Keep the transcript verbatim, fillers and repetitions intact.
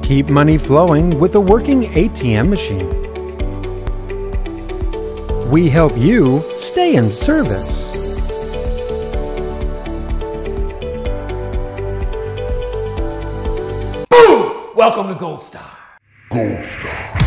Keep money flowing with a working A T M machine. We help you stay in service. Boom! Welcome to Goldstar. Goldstar.